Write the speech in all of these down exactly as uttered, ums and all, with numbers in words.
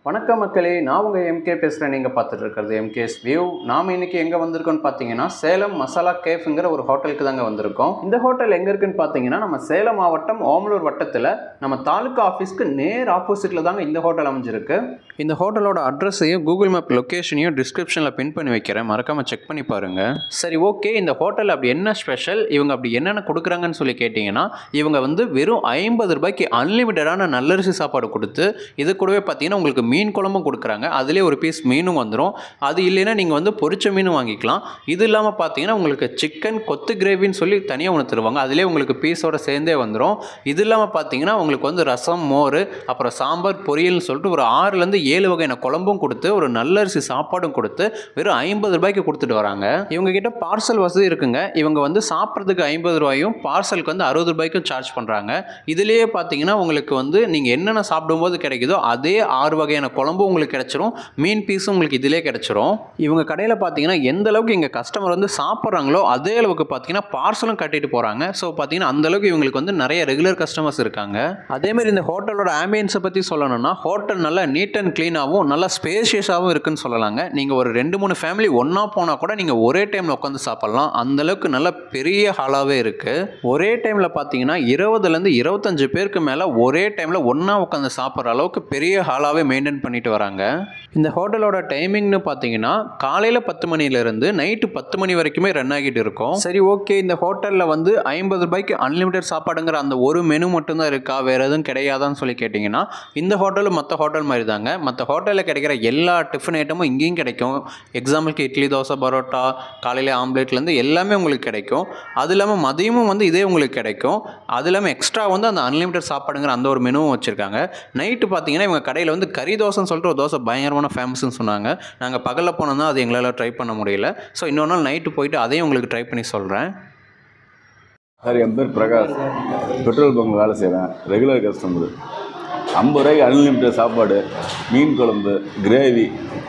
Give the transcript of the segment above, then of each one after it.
வணக்கம் மக்களே, நான் உங்கள் எம்கே பேசுகிறேன். நீங்கள் பார்த்துட்டு இருக்கிறது எம்கேஸ் வியூ. நாம் இன்றைக்கி எங்கே வந்திருக்கோன்னு பார்த்தீங்கன்னா சேலம் மசாலா கேஃப்ங்கிற ஒரு ஹோட்டலுக்கு தாங்க வந்திருக்கோம். இந்த ஹோட்டல் எங்கே இருக்குன்னு பார்த்தீங்கன்னா நம்ம சேலம் மாவட்டம் ஓமலூர் வட்டத்தில் நம்ம தாலுக்கா ஆஃபீஸ்க்கு நேர் ஆப்போசிட்டில் தாங்க இந்த ஹோட்டல் அமைஞ்சிருக்கு. இந்த ஹோட்டலோட அட்ரஸையும் கூகுள் மேப் லொக்கேஷனையும் டிஸ்கிரிப்ஷனில் பின் பண்ணி வைக்கிறேன், மறக்காமல் செக் பண்ணி பாருங்கள். சரி, ஓகே, இந்த ஹோட்டல் அப்படி என்ன ஸ்பெஷல், இவங்க அப்படி என்னென்ன கொடுக்குறாங்கன்னு சொல்லி கேட்டிங்கன்னா, இவங்க வந்து வெறும் ஐம்பது ரூபாய்க்கு அன்லிமிட்டடான நல்லரிசி சாப்பாடு கொடுத்து இது கூடவே பார்த்தீங்கன்னா உங்களுக்கு மீன் குழம்பும் கொடுக்குறாங்க. அதிலே ஒரு பீஸ் மீனும் வந்துடும். அது இல்லைன்னா நீங்கள் வந்து பொரிச்ச மீனும் வாங்கிக்கலாம். இது இல்லாமல் பார்த்தீங்கன்னா உங்களுக்கு சிக்கன் கொத்து கிரேவின்னு சொல்லி தனியாக ஒன்று தருவாங்க. அதிலே உங்களுக்கு பீஸோட சேர்ந்தே வந்துடும். இது இல்லாமல் பார்த்தீங்கன்னா உங்களுக்கு வந்து ரசம், மோர், அப்புறம் சாம்பார், பொரியல்னு சொல்லிட்டு ஒரு ஆறுலேருந்து ஏழு வகையான குழம்பும் கொடுத்து ஒரு நல்லரிசி சாப்பாடும் கொடுத்து வெறும் ஐம்பது ரூபாய்க்கு கொடுத்துட்டு வராங்க. இவங்க கிட்ட பார்சல் வசதி இருக்குங்க. இவங்க வந்து சாப்பிட்றதுக்கு ஐம்பது ரூபாயும் பார்சலுக்கு வந்து அறுபது ரூபாய்க்கும் சார்ஜ் பண்ணுறாங்க. இதுலேயே பார்த்தீங்கன்னா உங்களுக்கு வந்து நீங்கள் என்னென்ன சாப்பிடும்போது கிடைக்குதோ அதே ஆறு வகையான குழம்பு உங்களுக்கு கிடைச்சிரும். மீன் பீஸும் உங்களுக்கு இதிலே கிடைச்சிரும். இவங்க கடையில் பார்த்தீங்கன்னா எந்த அளவுக்கு இங்கே கஸ்டமர் வந்து சாப்பிட்றாங்களோ அதே அளவுக்கு பார்த்தீங்கன்னா பார்சலும் கட்டிட்டு போகிறாங்க. ஸோ பார்த்தீங்கன்னா அந்த அளவுக்கு இவங்களுக்கு வந்து நிறைய ரெகுலர் கஸ்டமர்ஸ் இருக்காங்க. அதேமாதிரி இந்த ஹோட்டலோட ஆம்பியன்ஸை பற்றி சொல்லணும்னா ஹோட்டல் நல்லா நீட் அண்ட் க்ளீனாகவும் நல்லா ஸ்பேஷியஸாகவும் இருக்குன்னு சொல்லலாங்க. நீங்கள் ஒரு ரெண்டு மூணு ஃபேமிலி ஒன்றா போனால் கூட நீங்கள் ஒரே டைமில் உட்காந்து சாப்பிட்லாம். அந்தளவுக்கு நல்ல பெரிய ஹாலாகவே இருக்குது. ஒரே டைமில் பார்த்தீங்கன்னா இருபதுலேருந்து இருபத்தஞ்சு பேருக்கு மேலே ஒரே டைமில் ஒன்றா உட்காந்து சாப்பிட்ற அளவுக்கு பெரிய ஹாலாகவே மெயின்டைன் பண்ணிட்டு வராங்க. இந்த ஹோட்டலோட டைமிங்னு பார்த்தீங்கன்னா காலையில் பத்து மணிலேருந்து நைட்டு பத்து மணி வரைக்குமே ரன் ஆகிட்டு இருக்கும். சரி, ஓகே, இந்த ஹோட்டலில் வந்து ஐம்பது ரூபாய்க்கு அன்லிமிட்டட் சாப்பாடுங்கிற அந்த ஒரு மெனு மட்டும்தான் இருக்கா, வேறு எதுவும் கிடையாதான்னு சொல்லி கேட்டிங்கன்னா இந்த ஹோட்டலும் மற்ற ஹோட்டல் மாதிரி தாங்க. மற்ற ஹோட்டலில் கிடைக்கிற எல்லா டிஃபன் ஐட்டமும் இங்கேயும் கிடைக்கும். எக்ஸாம்பிளுக்கு இட்லி, தோசை, பரோட்டா, காலையில் ஆம்லேட்லேருந்து எல்லாமே உங்களுக்கு கிடைக்கும். அது இல்லாமல் மதியமும் வந்து இதே உங்களுக்கு கிடைக்கும். அது இல்லாமல் எக்ஸ்ட்ரா வந்து அந்த அன்லிமிட்டட் சாப்பாடுங்கிற அந்த ஒரு மெனுவும் வச்சுருக்காங்க. நைட்டு பார்த்தீங்கன்னா இவங்க கடையில் வந்து கறி தோசைன்னு சொல்லிட்டு ஒரு தோசை பயங்கரமான ஃபேமஸ்ன்னு சொன்னாங்க. நாங்கள் பகலில் போனோம்னா அது எங்களால் ட்ரை பண்ண முடியல. ஸோ இன்னொரு நாள் நைட்டு போயிட்டு அதையும் உங்களுக்கு ட்ரை பண்ணி சொல்கிறேன். சார், என் பேர் பிரகாஷ். பெட்ரோல் பங்க் வேலை செய்கிறேன். Regular customer. ஐம்பது ரூபாய்க்கு அன்லிமிட்டட் சாப்பாடு, மீன் குழம்பு, கிரேவி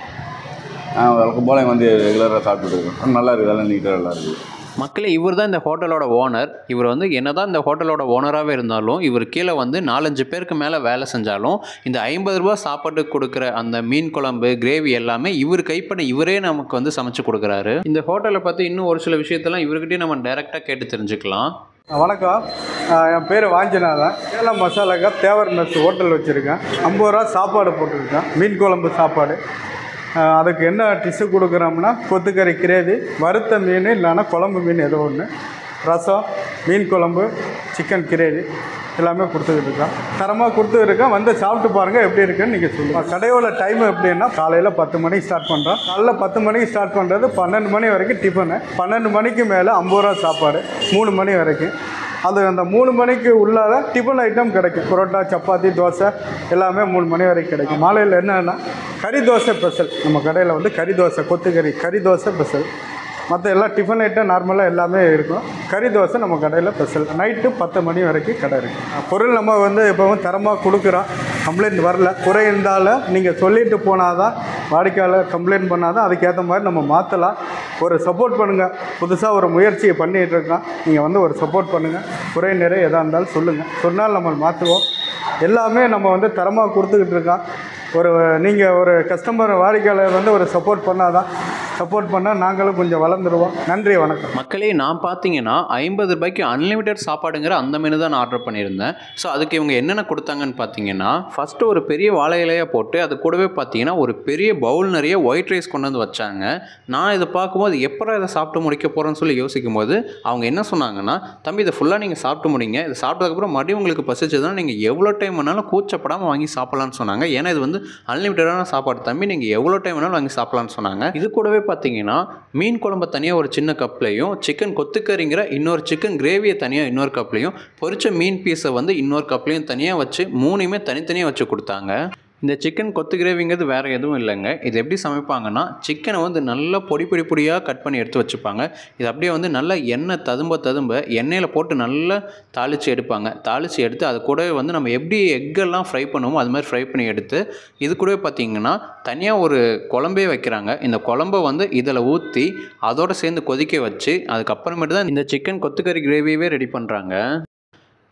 வழக்கம் போல் வந்து ரெகுலராக சாப்பிட்டுட்டு இருக்கோம். நல்லா இருக்குது, நல்லா நீட்டாக நல்லா இருக்குது. மக்களே, இவர் தான் இந்த ஹோட்டலோட ஓனர். இவர் வந்து என்ன தான் இந்த ஹோட்டலோட ஓனராகவே இருந்தாலும் இவர் கீழே வந்து நாலஞ்சு பேருக்கு மேலே வேலை செஞ்சாலும் இந்த ஐம்பது ரூபா சாப்பாட்டு கொடுக்குற அந்த மீன் குழம்பு, கிரேவி எல்லாமே இவர் கைப்பட இவரே நமக்கு வந்து சமைச்சு கொடுக்குறாரு. இந்த ஹோட்டலை பற்றி இன்னும் ஒரு சில விஷயத்தெல்லாம் இவர்கிட்டயே நம்ம டைரெக்டாக கேட்டு தெரிஞ்சுக்கலாம். வணக்கம், என் பேர் வாஞ்சிநாதன். சேலம் மசாலாக்கா தேவர் மெஸ் ஹோட்டல் வச்சுருக்கேன். ஐம்பது ரூபா சாப்பாடு போட்டிருக்கேன். மீன் குழம்பு சாப்பாடு. அதுக்கு என்ன டிஷ்ஷு கொடுக்குறோம்னா கொத்துக்கறி கிரேவி, வறுத்த மீன் இல்லைன்னா குழம்பு மீன் ஏதோ ஒன்று, ரசம், மீன் குழம்பு, சிக்கன் கிரேவி எல்லாமே கொடுத்துக்கிட்டு இருக்கேன். தரமாக கொடுத்துருக்கேன். வந்து சாப்பிட்டு பாருங்கள் எப்படி இருக்குன்னு நீங்கள் சொல்லுங்கள். கடையோட டைம் எப்படின்னா காலையில் பத்து மணிக்கு ஸ்டார்ட் பண்ணுறோம். காலையில் பத்து மணிக்கு ஸ்டார்ட் பண்ணுறது பன்னெண்டு மணி வரைக்கும் டிஃபனு. பன்னெண்டு மணிக்கு மேலே ஐம்பது ரூபா சாப்பாடு மூணு மணி வரைக்கும். அது அந்த மூணு மணிக்கு உள்ளாத டிஃபன் ஐட்டம் கிடைக்கும். பரோட்டா, சப்பாத்தி, தோசை எல்லாமே மூணு மணி வரைக்கும் கிடைக்கும். மாலையில் என்னென்னா கறி தோசை ஸ்பெஷல். நம்ம கடையில் வந்து கறி தோசை, கொத்துக்கறி கறி தோசை ஸ்பெஷல். மற்ற எல்லா டிஃபன் ஐட்டம் நார்மலாக எல்லாமே இருக்கும். கறி தோசை நம்ம கடையில் ஸ்பெஷல். நைட்டு பத்து மணி வரைக்கும் கடை இருக்குது. பொருள் நம்ம வந்து எப்போவும் தரமாக கொடுக்குறோம். கம்ப்ளைண்ட் வரல. குறை இருந்தாலும் நீங்கள் சொல்லிட்டு போனால் தான், வாடிக்கையாளர் கம்ப்ளைண்ட் பண்ணால் தான் அதுக்கேற்ற மாதிரி நம்ம மாற்றலாம். ஒரு சப்போர்ட் பண்ணுங்கள். புதுசாக ஒரு முயற்சியை பண்ணிகிட்டு இருக்கோம். நீங்கள் வந்து ஒரு சப்போர்ட் பண்ணுங்கள். குறை நிறைய எதாக இருந்தாலும் சொல்லுங்கள். சொன்னால் நம்ம மாற்றுவோம். எல்லாமே நம்ம வந்து தரமாக கொடுத்துக்கிட்டு இருக்கோம். ஒரு நீங்கள் ஒரு கஸ்டமர் வாடிக்கையாளர் வந்து ஒரு சப்போர்ட் பண்ணால் தான், சப்போர்ட் பண்ணால் நாங்களும் கொஞ்சம் வளர்ந்துருவோம். நன்றி, வணக்கம். மக்களே, நான் பார்த்தீங்கன்னா ஐம்பது ரூபாய்க்கு அன்லிமிட்டட் சாப்பாடுங்கிற அந்த மெனு தான் நான் ஆர்டர் பண்ணியிருந்தேன். ஸோ அதுக்கு இவங்க என்னென்ன கொடுத்தாங்கன்னு பார்த்தீங்கன்னா ஃபஸ்ட்டு ஒரு பெரிய வாழை இலையாக போட்டு அது கூடவே பார்த்தீங்கன்னா ஒரு பெரிய பவுல் நிறைய ஒயிட் ரைஸ் கொண்டு வந்து வச்சாங்க. நான் இதை பார்க்கும்போது எப்போ இதை சாப்பிட்டு முடிக்க போகிறேன்னு சொல்லி யோசிக்கும் போது அவங்க என்ன சொன்னாங்கன்னா, தம்பி இதை ஃபுல்லாக நீங்கள் சாப்பிட்டு முடிங்க. இதை சாப்பிட்டதுக்கப்புறம் மறுபடியும் உங்களுக்கு பசிச்சதுன்னா நீங்கள் எவ்வளோ டைம் வேணாலும் கூச்சப்படாமல் வாங்கி சாப்பிட்லான்னு சொன்னாங்க. ஏன்னா இது வந்து அன்லிமிட்டடான சாப்பாடு தம்பி, நீங்கள் எவ்வளோ டைம் வேணாலும் வாங்கி சாப்பிட்லான்னு சொன்னாங்க. இது கூடவே பார்த்தீங்கன்னா மீன் குழம்பு தனியாக ஒரு சின்ன கப்லையும், சிக்கன் கொத்துக்கறிங்கிற இன்னொரு சிக்கன் கிரேவியை தனியாக இன்னொரு கப்லையும், பொரிச்ச மீன் பீஸை வந்து இன்னொரு கப்லையும் தனியாக வச்சு மூணுமே தனித்தனியாக வச்சு கொடுத்தாங்க. இந்த சிக்கன் கொத்து கிரேவிங்கிறது வேறு எதுவும் இல்லைங்க. இது எப்படி சமைப்பாங்கன்னா சிக்கனை வந்து நல்லா பொடி பொடி பொடியாக கட் பண்ணி எடுத்து வச்சுப்பாங்க. இது அப்படியே வந்து நல்லா எண்ணெய் ததும்ப ததும்ப எண்ணெயில் போட்டு நல்லா தாளித்து எடுப்பாங்க. தாளித்து எடுத்து அது கூடவே வந்து நம்ம எப்படி எக்கெல்லாம் ஃப்ரை பண்ணுவோமோ அது மாதிரி ஃப்ரை பண்ணி எடுத்து இது கூடவே பார்த்திங்கன்னா தனியாக ஒரு குழம்பே வைக்கிறாங்க. இந்த குழம்பை வந்து இதில் ஊற்றி அதோடு சேர்ந்து கொதிக்க வச்சு அதுக்கப்புறமேட்டு தான் இந்த சிக்கன் கொத்துக்கறி கிரேவியவே ரெடி பண்ணுறாங்க.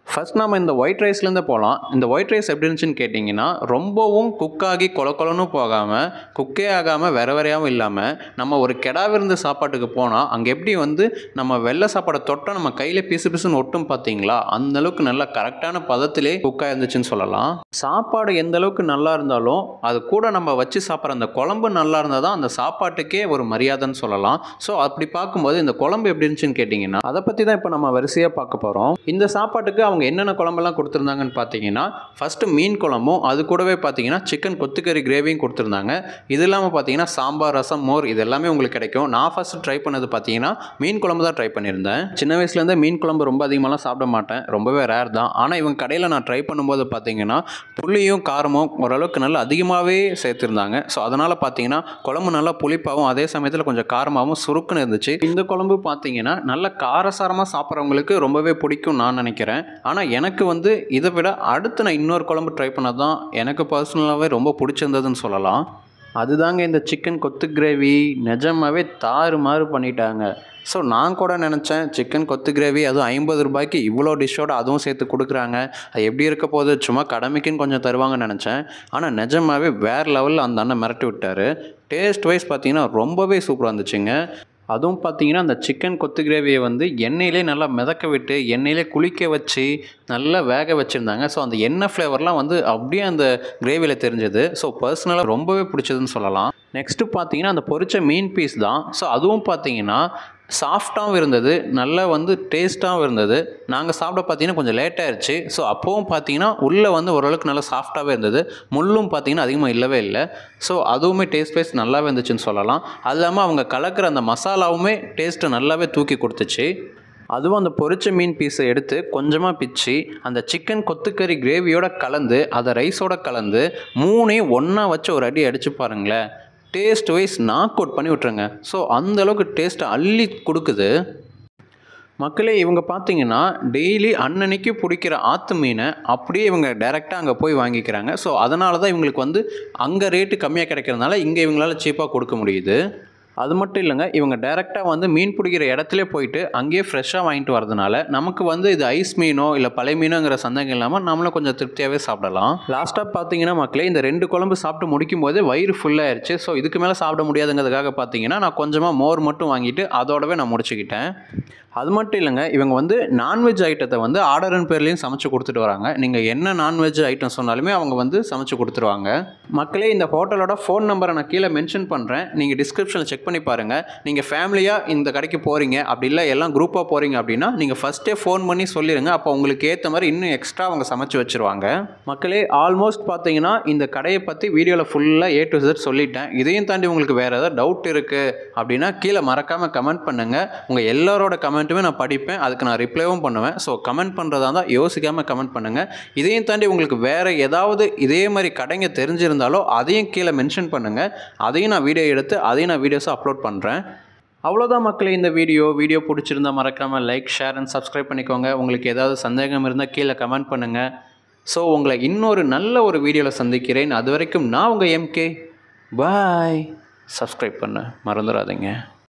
ஃபர்ஸ்ட் நம்ம இந்த ஒயிட் ரைஸ்லேருந்து போகலாம். இந்த ஒயிட் ரைஸ் எப்படி இருந்துச்சுன்னு கேட்டிங்கன்னா, ரொம்பவும் குக்காகி கொல கொலன்னு போகாமல், குக்கே ஆகாமல் வேற வேறையாகவும் இல்லாமல், நம்ம ஒரு கெடா விருந்து சாப்பாட்டுக்கு போனால் அங்கே எப்படி வந்து நம்ம வெள்ளை சாப்பாடை தொட்டால் நம்ம கையில் பிசு பிசுன்னு ஒட்டும் பார்த்தீங்களா, அந்தளவுக்கு நல்லா கரெக்டான பதத்திலே குக்காக இருந்துச்சுன்னு சொல்லலாம். சாப்பாடு எந்த அளவுக்கு நல்லா இருந்தாலும் அது கூட நம்ம வச்சு சாப்பிட்ற அந்த குழம்பு நல்லா இருந்தால் தான் அந்த சாப்பாட்டுக்கே ஒரு மரியாதைன்னு சொல்லலாம். ஸோ அப்படி பார்க்கும்போது இந்த குழம்பு எப்படி இருந்துச்சுன்னு கேட்டிங்கன்னா, அதை பற்றி தான் இப்போ நம்ம வரிசையாக பார்க்க போகிறோம். இந்த சாப்பாட்டுக்கு அவங்க என்னென்ன குழம்பெல்லாம் கொடுத்துருந்தாங்கன்னு பார்த்தீங்கன்னா, ஃபஸ்ட்டு மீன் குழம்பும் அது கூடவே பார்த்தீங்கன்னா சிக்கன் கொத்துக்கறி கிரேவியும் கொடுத்துருந்தாங்க. இது இல்லாமல் பார்த்தீங்கன்னா சாம்பார், ரசம், மோர் இது எல்லாமே உங்களுக்கு கிடைக்கும். நான் ஃபஸ்ட்டு ட்ரை பண்ணது பார்த்தீங்கன்னா மீன் குழம்பு தான் ட்ரை பண்ணியிருந்தேன். சின்ன வயசுலேருந்தே மீன் குழம்பு ரொம்ப அதிகமாகலாம் சாப்பிட மாட்டேன், ரொம்பவே ரேர் தான். ஆனால் இவங்க கடையில் நான் ட்ரை பண்ணும்போது பார்த்தீங்கன்னா புளியும் காரமும் ஓரளவுக்கு நல்லா அதிகமாகவே சேர்த்துருந்தாங்க. ஸோ அதனால் பார்த்தீங்கன்னா குழம்பு நல்லா புளிப்பாகவும் அதே சமயத்தில் கொஞ்சம் காரமாகவும் சுருக்குன்னு இருந்துச்சு. இந்த குழம்பு பார்த்தீங்கன்னா நல்ல காரசாரமாக சாப்பிட்றவங்களுக்கு ரொம்பவே பிடிக்கும் நான் நினைக்கிறேன். ஆனால் எனக்கு வந்து இதை விட அடுத்து நான் இன்னொரு குழம்பு ட்ரை பண்ணது தான் எனக்கு பர்சனலாகவே ரொம்ப பிடிச்சிருந்ததுன்னு சொல்லலாம். அதுதாங்க இந்த சிக்கன் கொத்து கிரேவி. நிஜமாகவே தாறு மாறு பண்ணிட்டாங்க. ஸோ நான் கூட நினச்சேன் சிக்கன் கொத்து கிரேவி அதுவும் ஐம்பது ரூபாய்க்கு இவ்வளோ டிஷ்ஷோடு அதுவும் சேர்த்து கொடுக்குறாங்க, அது எப்படி இருக்க போது, சும்மா கடமைக்குன்னு கொஞ்சம் தருவாங்கன்னு நினச்சேன். ஆனால் நிஜமாகவே வேறு லெவலில் அந்த அண்ணன் மிரட்டி விட்டார். டேஸ்ட் வைஸ் பார்த்தீங்கன்னா ரொம்பவே சூப்பராக இருந்துச்சுங்க. அதுவும் பார்த்தீங்கன்னா அந்த சிக்கன் கொத்து கிரேவியை வந்து எண்ணெயிலே நல்லா மிதக்க விட்டு எண்ணெயிலே குளிக்க வச்சு நல்லா வேக வச்சுருந்தாங்க. ஸோ அந்த எண்ணெய் ஃப்ளேவர்லாம் வந்து அப்படியே அந்த கிரேவியில் தெரிஞ்சது. ஸோ பர்சனலாக ரொம்பவே பிடிச்சதுன்னு சொல்லலாம். நெக்ஸ்ட்டு பார்த்தீங்கன்னா அந்த பொரிச்ச மீன் பீஸ் தான். ஸோ அதுவும் பார்த்தீங்கன்னா சாஃப்டாகவும் இருந்தது, நல்லா வந்து டேஸ்ட்டாகவும் இருந்தது. நாங்கள் சாப்பிட பார்த்தீங்கன்னா கொஞ்சம் லேட் ஆயிடுச்சு. ஸோ அப்போவும் பார்த்தீங்கன்னா உள்ளே வந்து ஓரளவுக்கு நல்லா சாஃப்டாகவே இருந்தது, முள்ளும் பார்த்தீங்கன்னா அதிகமாக இல்லவே இல்லை. ஸோ அதுவுமே டேஸ்ட் வைஸ் நல்லாவே இருந்துச்சுன்னு சொல்லலாம். அது இல்லாமல் அவங்க கலக்கிற அந்த மசாலாவுமே டேஸ்ட்டை நல்லாவே தூக்கி கொடுத்துச்சு. அதுவும் அந்த பொரிச்ச மீன் பீஸை எடுத்து கொஞ்சமாக பிச்சு அந்த சிக்கன் கொத்துக்கறி கிரேவியோட கலந்து அதை ரைஸோட கலந்து மூணையும் ஒன்றா வச்சு ஒரு அடி அடித்து பாருங்களேன், டேஸ்ட் வைஸ் நாக் அவுட் பண்ணி விட்ருங்க. ஸோ அந்தளவுக்கு டேஸ்ட்டை அள்ளி கொடுக்குது. மக்களே இவங்க பார்த்தீங்கன்னா டெய்லி அன்னன்னைக்கு பிடிக்கிற ஆற்று மீனை அப்படியே இவங்க டைரெக்டாக அங்கே போய் வாங்கிக்கிறாங்க. ஸோ அதனால தான் இவங்களுக்கு வந்து அங்கே ரேட்டு கம்மியாக கிடைக்கிறதுனால இங்கே இவங்களால சீப்பாக கொடுக்க முடியுது. அது மட்டும் இல்லைங்க, இவங்க டைரெக்டாக வந்து மீன் பிடிக்கிற இடத்துல போயிட்டு அங்கேயே ஃப்ரெஷ்ஷாக வாங்கிட்டு வரதுனால நமக்கு வந்து இது ஐஸ் மீனோ இல்லை பழைய மீனோங்கிற சந்தேகம் இல்லாமல் நம்மளும் கொஞ்சம் திருப்தியாகவே சாப்பிடலாம். லாஸ்ட்டாக பார்த்தீங்கன்னா மக்களே இந்த ரெண்டு குழம்பு சாப்பிட்டு முடிக்கும் போது வயிறு ஃபுல்லாகிடுச்சு. ஸோ இதுக்கு மேலே சாப்பிட முடியாதுங்கிறதுக்காக பார்த்தீங்கன்னா நான் கொஞ்சமாக மோர் மட்டும் வாங்கிட்டு அதோடவே நான் முடிச்சுக்கிட்டேன். அது மட்டும் இல்லைங்க, இவங்க வந்து நான்வெஜ் ஐட்டத்தை வந்து ஆர்டரின் பேர்லேயும் சமைச்சு கொடுத்துட்டு வராங்க. நீங்கள் என்ன நான்வெஜ் ஐட்டம் சொன்னாலுமே அவங்க வந்து சமைச்சு கொடுத்துருவாங்க. மக்களே இந்த ஹோட்டலோட ஃபோன் நம்பரை நான் கீழே மென்ஷன் பண்ணுறேன், நீங்கள் டிஸ்கிரிப்ஷனில் செக் பண்ணி பாருங்கள். நீங்கள் ஃபேமிலியாக இந்த கடைக்கு போகிறீங்க அப்படி இல்லை எல்லாம் குரூப்பாக போகிறீங்க அப்படின்னா நீங்கள் ஃபஸ்ட்டே ஃபோன் பண்ணி சொல்லிடுங்க. அப்போ உங்களுக்கு ஏற்ற மாதிரி இன்னும் எக்ஸ்ட்ரா அவங்க சமைச்சு வச்சுருவாங்க. மக்களே ஆல்மோஸ்ட் பார்த்தீங்கன்னா இந்த கடையை பற்றி வீடியோவில் ஃபுல்லாக ஏ டு Z சொல்லிட்டேன். இதையும் தாண்டி உங்களுக்கு வேறு ஏதாவது டவுட் இருக்குது அப்படின்னா கீழே மறக்காமல் கமெண்ட் பண்ணுங்கள். உங்கள் எல்லாரோட கமெண்ட்டுமே நான் படிப்பேன், அதுக்கு நான் ரிப்ளைவும் பண்ணுவேன். ஸோ கமெண்ட் பண்ணுறதா இருந்தால் யோசிக்காமல் கமெண்ட் பண்ணுங்கள். இதையும் தாண்டி உங்களுக்கு வேறு ஏதாவது இதே மாதிரி கடைங்க தெரிஞ்சிருந்தாலோ அதையும் கீழே மென்ஷன் பண்ணுங்கள். அதையும் நான் வீடியோ எடுத்து அதையும் நான் வீடியோஸை அப்லோட் பண்ணுறேன். அவ்வளோதான் மக்களே இந்த வீடியோ வீடியோ பிடிச்சிருந்தால் மறக்காமல் லைக், ஷேர் அண்ட் சப்ஸ்கிரைப் பண்ணிக்கோங்க. உங்களுக்கு ஏதாவது சந்தேகம் இருந்தால் கீழே கமெண்ட் பண்ணுங்கள். ஸோ உங்களை இன்னொரு நல்ல ஒரு வீடியோவில் சந்திக்கிறேன். அது வரைக்கும் நான் உங்கள் எம்கே. பாய். சப்ஸ்கிரைப் பண்ண மறந்துடாதீங்க.